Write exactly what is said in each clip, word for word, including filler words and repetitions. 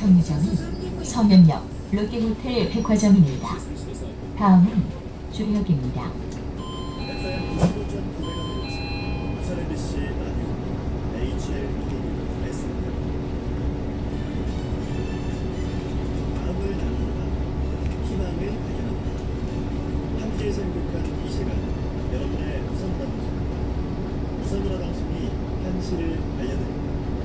정류장은 서면역 롯데호텔 백화점입니다. 다음은 주역입니다. 함께해서 행복한 이 시간, 여러분의 우선 방송, 우선문화 방송이 현실을 알려드립니다.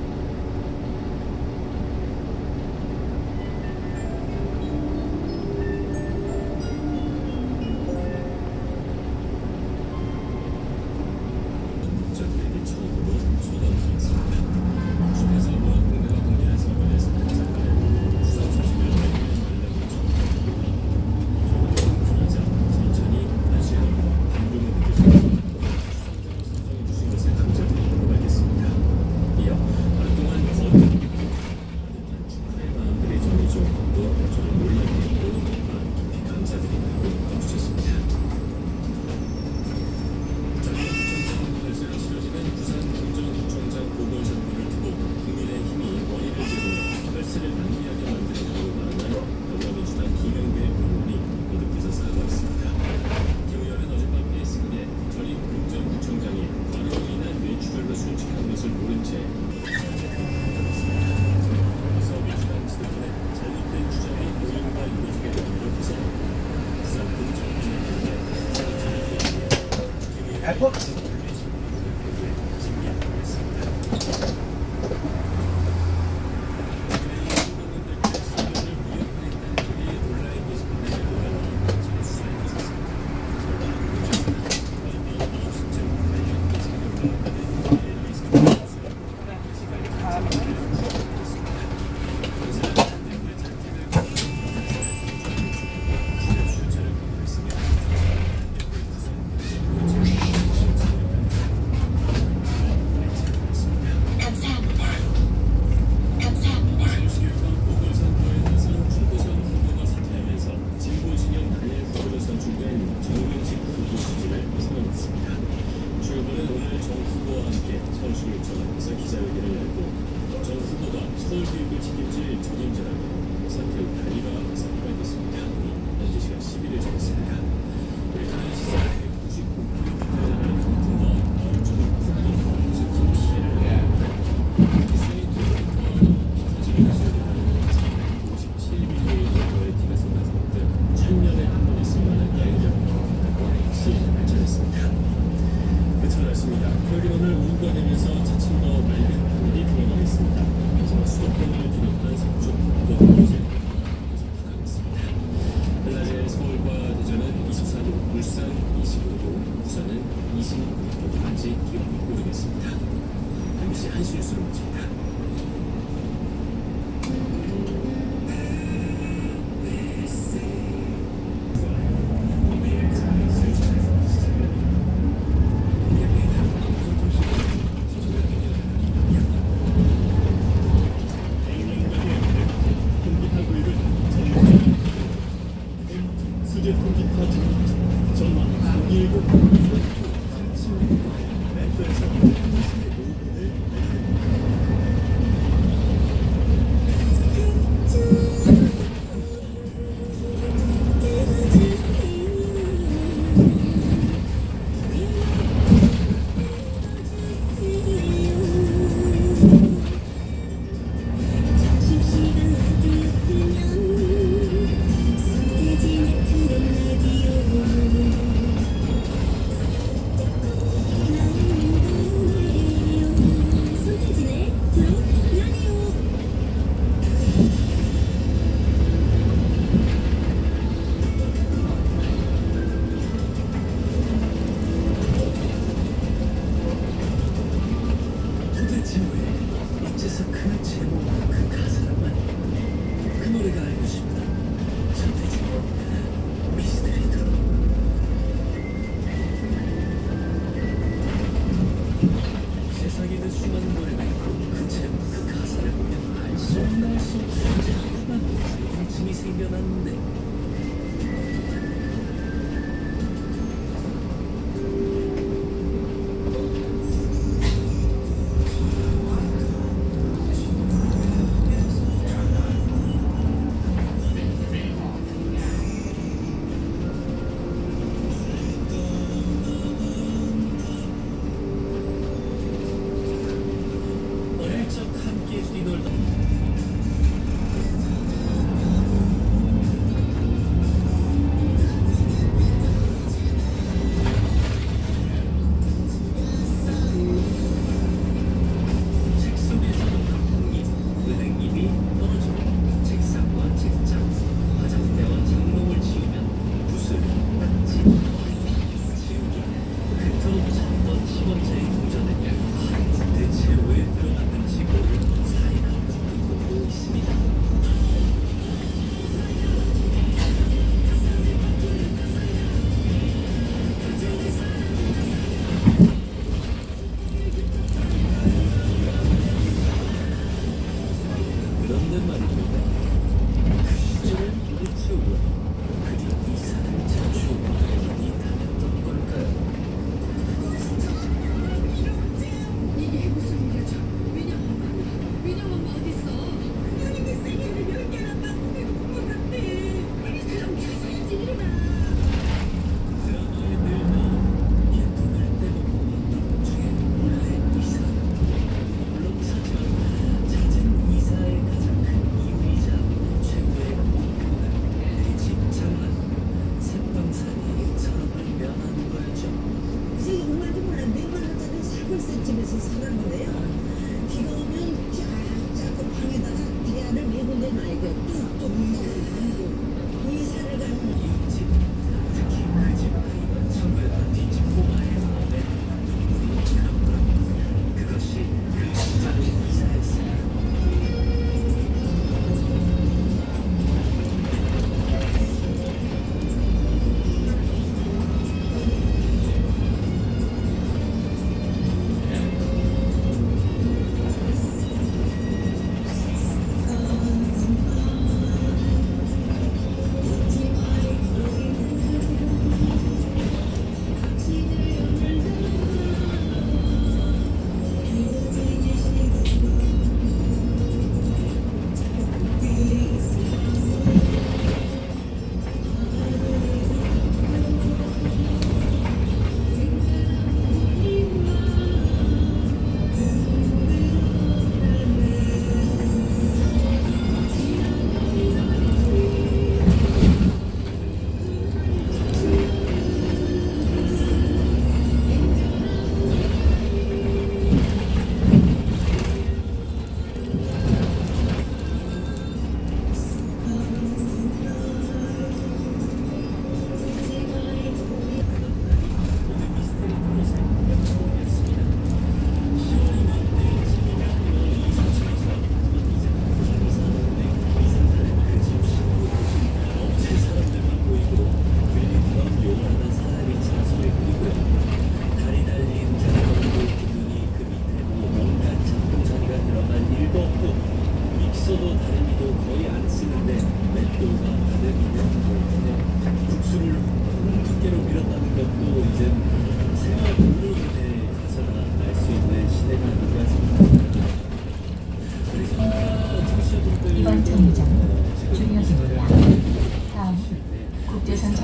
에어포트 서울교육을 책임질 전임자라고 선택 단위가 선발됐습니다. 현재 시간 십일 일 정했습니다. 일단은 시사 백구십구 나라의 통통과 일종의 국민 무슨 피해를 오십칠 밀리미터의 로열티가 쏟아지는 등 천년에 한 번에 쓸만한 여행력 역시 발전했습니다. 끝으로 났습니다. 겨울이 오늘 우울과 되면서 차츰 더 맑은 하늘이 들어가겠습니다. 수도권을 비롯한 서쪽 동부 이제 부탁하겠습니다. 한낮에 서울과 대전은 이십사 도, 울산 이십오 도, 부산은 이십육 도까지 기온이 오르겠습니다. 엠비씨 한시 뉴스를 마칩니다.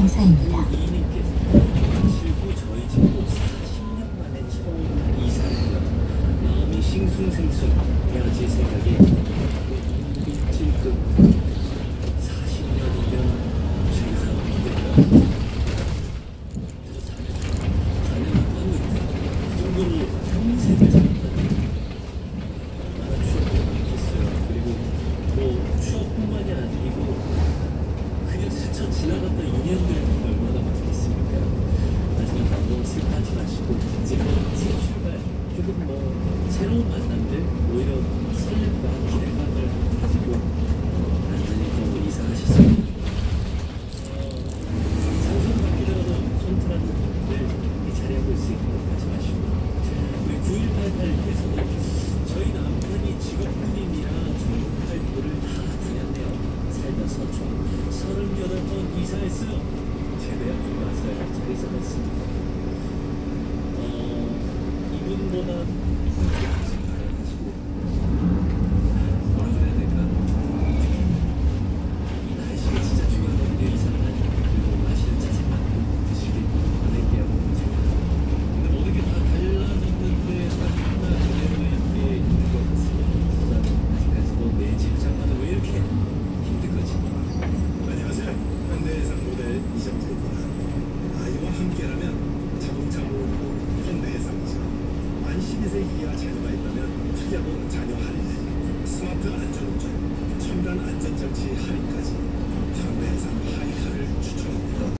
경사입니다. 이인님께서 실고 저희 집으로 사십 년 만에 처음 이사했고요. 마음이 싱숭생숭 헤어질 생각에 눈물이 찔끔 사십 년이면 제가 어떻게 저 사년 만나고 있다. 그 정도로 평생을 살았다니 얼마나 추억이 많겠어요. 그리고 뭐 추억뿐만이 아니고 그냥 스쳐 지나갔던 인연들이 얼마나 많겠습니까? 하지만 너무 슬퍼하지 마시고 이제 새 출발, 조금 뭐 새로운 만남들, 오히려 설렘과 기대감을 가지고 안전히 또 이사하셨습니다. 어, 상상받기라도 손틀하는 분들 이 자리하고 있으니까 하지 마시고 우리 구일팔팔님께서도 저희 남편이 직업군인이라 전국할 돌을 다 다녔네요. 살면서 총 서른여덟 번 이사했어요. 제대하고 나서야 잘 이사했습니다. 어, 이분보다